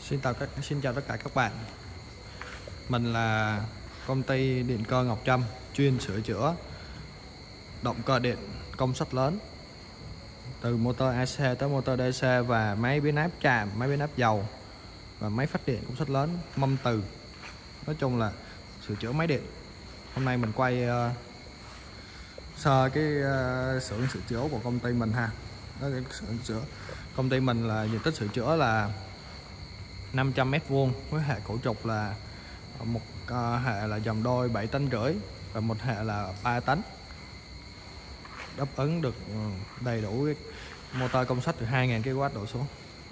Xin chào tất cả các bạn. Mình là công ty điện cơ Ngọc Trâm, chuyên sửa chữa động cơ điện công suất lớn, từ motor AC tới motor DC và máy biến áp chạm, máy biến áp dầu và máy phát điện công suất lớn, mâm từ. Nói chung là sửa chữa máy điện. Hôm nay mình quay sơ cái xưởng sửa chữa của công ty mình ha. Đó, cái xưởng sửa công ty mình là diện tích sửa chữa là 500 m² với hệ cổ trục là một hệ là dòng đôi 7,5 tấn và một hệ là 3 tấn, đáp ứng được đầy đủ cái motor công suất từ 2.000 kW đổ xuống.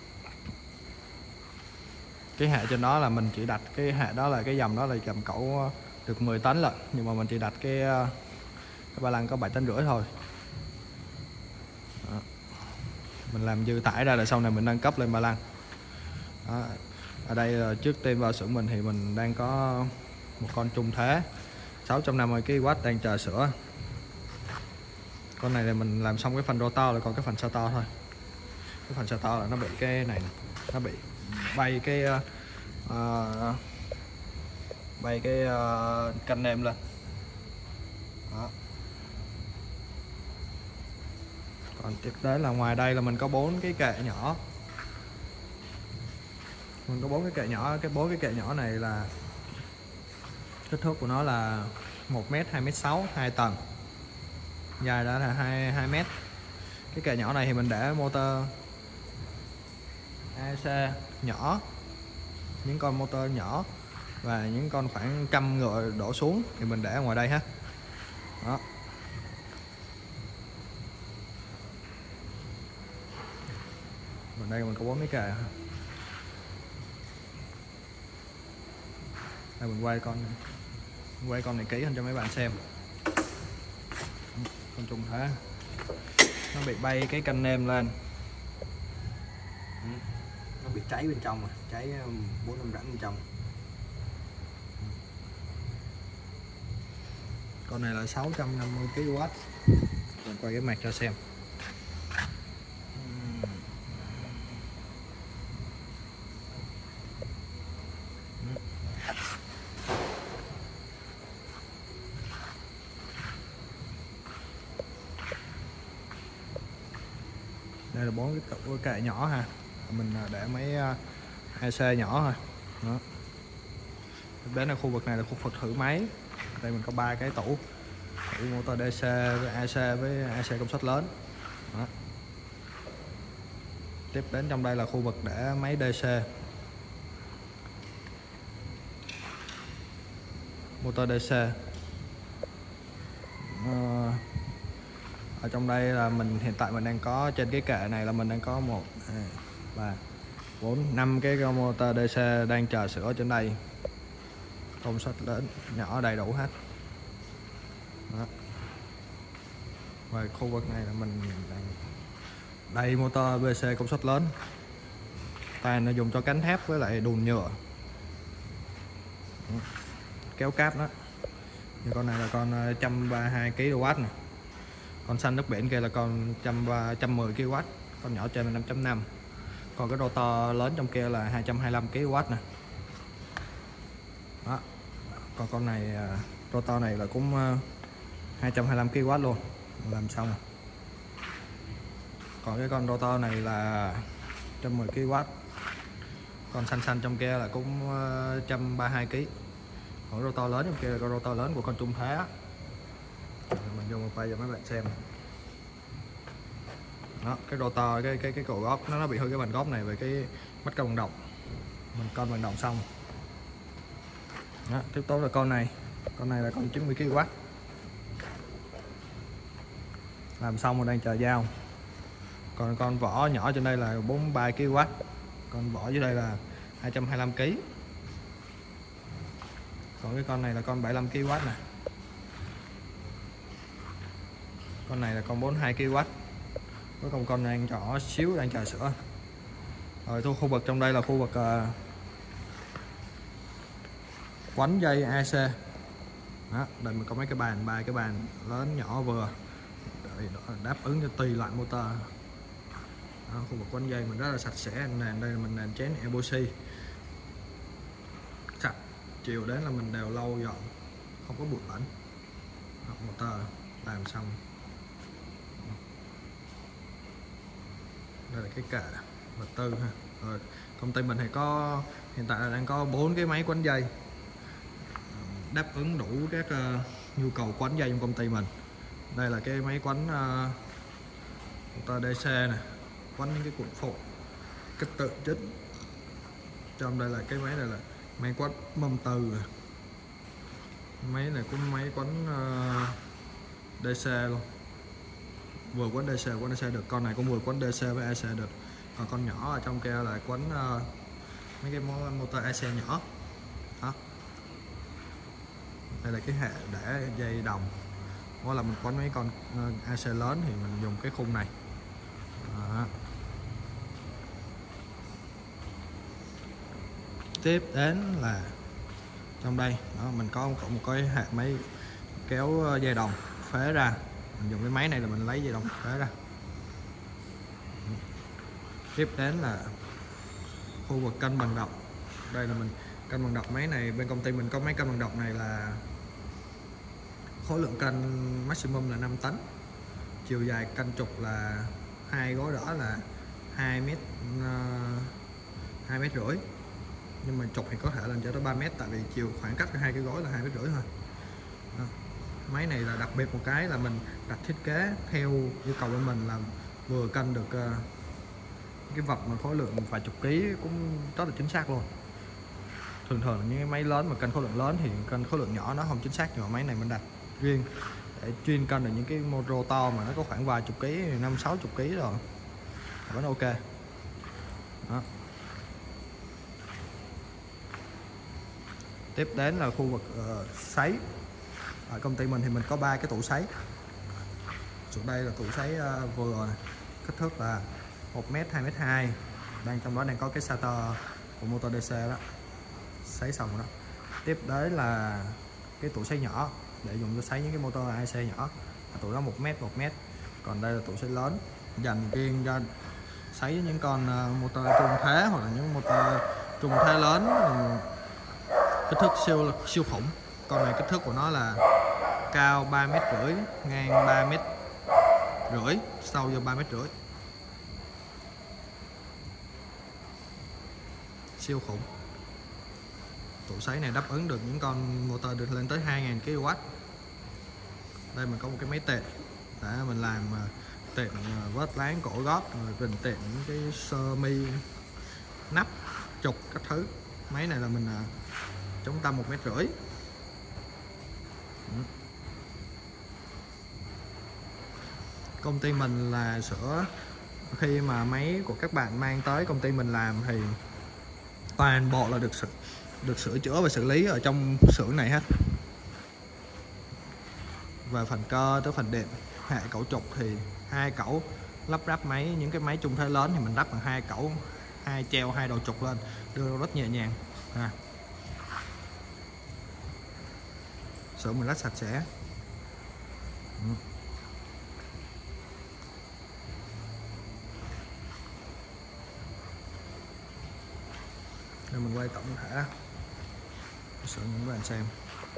Cái hệ trên đó là mình chỉ đặt cái hệ đó, là cái dòng đó là dòng cẩu được 10 tấn lận, nhưng mà mình chỉ đặt cái ba lăng có 7,5 tấn thôi. Đó. Mình làm dư tải ra là sau này mình nâng cấp lên ba lăng. Đó. Ở đây trước tiên vào xưởng mình thì mình đang có một con trung thế 650 kW đang chờ sửa. Con này là mình làm xong cái phần rotor, là còn cái phần stator thôi. Cái phần stator là nó bị cái này, nó bị bay cái canh nêm lên. Đó. Còn tiếp đến là ngoài đây là mình có 4 cái kệ nhỏ. Mình có 4 cái kệ nhỏ. Cái 4 cái kệ nhỏ này là kích thước của nó là 1m, 2m6, 2 tầng, dài đã là 2 mét. Cái kệ nhỏ này thì mình để motor AC nhỏ, những con motor nhỏ và những con khoảng 100 ngựa đổ xuống thì mình để ở ngoài đây ha. Đó. Bên đây mình có 4 cái kệ. Đây mình quay con này kỹ hơn cho mấy bạn xem. Con trùng thế nó bị bay cái canh nêm lên, nó bị cháy bên trong, cháy 4-5 rãnh bên trong. Con này là 650 kW. Mình quay cái mặt cho xem. Đây là 4 cái kệ nhỏ ha. Mình để mấy AC nhỏ thôi. Đó. Đến là khu vực này là khu vực thử máy. Đây mình có 3 cái tủ motor DC với AC công suất lớn. Đó. Tiếp đến trong đây là khu vực để máy DC, motor DC. Ở trong đây là mình hiện tại mình đang có, trên cái kệ này là mình đang có 1, 2, 3, 4, 5 cái motor DC đang chờ sửa trên đây, công suất lớn nhỏ đầy đủ hết. Đó. Và khu vực này là mình đang đây motor BC công suất lớn, toàn là dùng cho cánh thép với lại đùn nhựa. Đó. Kéo cáp đó. Như con này là con 132 kW này. Con xanh nước biển kia là con 110 kW, con nhỏ trên là 5.5. Còn cái rotor lớn trong kia là 225 kW nè. Đó. Còn con này rotor này là cũng 225 kW luôn, làm xong rồi. Còn cái con rotor này là 110 kW. Con xanh trong kia là cũng 132 kg. Còn rotor lớn trong kia là con rotor lớn của con trung thế. Mình vô một quay cho mấy bạn xem. Đó, cái rotor, cái cổ góp nó bị hư cái bàn góp này về cái mắt cân bằng động. Mình cân bằng động xong. Đó, tiếp tục là con này là con 90 kW. Làm xong rồi đang chờ dao. Còn con vỏ nhỏ trên đây là 43 kW. Con vỏ dưới đây là 225 kg. Còn cái con này là con 75 kW nè. Con này là con 42 kW. Có con đang nhỏ xíu đang chờ sữa. Rồi khu vực trong đây là khu vực quánh dây AC. Đó, đây mình có mấy cái bàn, 3 cái bàn lớn nhỏ vừa đáp ứng cho tùy loại motor. Đó, khu vực quánh dây mình rất là sạch sẽ. Nền đây là mình nền chén epoxy chiều đến là mình đều lau dọn, không có bụi bẩn. Motor làm xong. Đây là cái kệ vật tư ha. Rồi, công ty mình thì có hiện tại là đang có 4 cái máy quấn dây đáp ứng đủ các nhu cầu quấn dây trong công ty mình. Đây là cái máy quấn motor DC nè, quấn những cái cuộn phụ kích tự chích. Trong đây là cái máy này là máy quấn mâm từ. Máy này cũng máy quấn DC luôn, vừa quấn DC được, con này cũng vừa quấn DC với AC được. Còn con nhỏ ở trong kia là quấn mấy cái motor AC nhỏ đó. Đây là cái hệ để dây đồng. Mỗi lần mình quấn mấy con AC lớn thì mình dùng cái khung này đó. Tiếp đến là trong đây đó, mình có một cái hệ máy kéo dây đồng phế ra. Mình dùng cái máy này là mình lấy dây đồng phế ra. Tiếp đến là khu vực cân bằng độc. Đây là mình cân bằng độc. Máy này bên công ty mình có máy cân bằng độc này là khối lượng cân maximum là 5 tấn, chiều dài cân trục là 2 gối đỏ là 2 mét 2,5 mét, nhưng mà trục thì có thể lên cho tới 3 mét, tại vì chiều khoảng cách hai cái gối là 2,5 mét thôi đó. Máy này là đặc biệt một cái là mình đặt thiết kế theo yêu cầu của mình là vừa cân được cái vật mà khối lượng vài chục ký cũng rất là chính xác luôn. Thường là những cái máy lớn mà cân khối lượng lớn thì cân khối lượng nhỏ nó không chính xác, nhưng mà máy này mình đặt riêng để chuyên cân được những cái motor to mà nó có khoảng vài chục ký, 50-60 ký rồi vẫn ok đó. Tiếp đến là khu vực sấy. Ở công ty mình thì mình có 3 cái tủ sấy. Chỗ đây là tủ sấy vừa này, kích thước là 1m 2m2, đang trong đó đang có cái starter của motor DC đó, sấy xong rồi đó. Tiếp đến là cái tủ sấy nhỏ để dùng cho sấy những cái motor AC nhỏ, tủ đó 1m. Còn đây là tủ sấy lớn dành riêng cho sấy những con motor trung thế hoặc là những motor trung thế lớn, kích thước siêu khủng. Con này kích thước của nó là cao 3,5 mét, ngang 3,5 mét, sâu vô 3,5 mét, siêu khủng. Tủ sấy này đáp ứng được những con motor được lên tới 2.000 kW. Đây mình có một cái máy tệt để mình làm tệt vớt láng cổ gót, rồi bình tệt những cái sơ mi, nắp, trục các thứ. Máy này là mình chống tâm 1,5 mét. Công ty mình là sửa, khi mà máy của các bạn mang tới công ty mình làm thì toàn bộ là được sửa chữa và xử lý ở trong xưởng này hết. Và phần cơ tới phần đệm, hệ cẩu trục thì 2 cẩu lắp ráp máy. Những cái máy trung thế lớn thì mình lắp bằng 2 cẩu, 2 treo 2 đầu trục lên, đưa rất nhẹ nhàng. Xưởng mình rất sạch sẽ. Để mình quay tổng thể xưởng những bạn xem.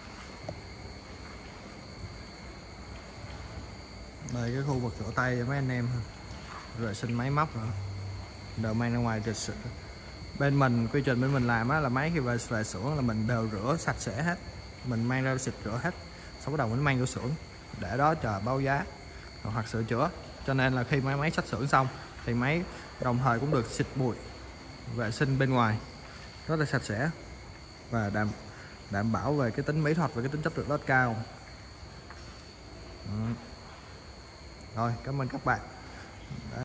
Đây cái khu vực rửa tay cho mấy anh em, vệ sinh máy móc nữa, đều mang ra ngoài trực sự. Bên mình quy trình bên mình làm á, là máy khi về xưởng là mình đều rửa sạch sẽ hết, mình mang ra xịt rửa hết, xong bắt đầu mình mang vô xưởng để đó chờ báo giá hoặc sửa chữa. Cho nên là khi máy xách xưởng xong thì máy đồng thời cũng được xịt bụi, vệ sinh bên ngoài rất là sạch sẽ và đảm bảo về cái tính mỹ thuật và cái tính chất lượng rất cao. Rồi, cảm ơn các bạn.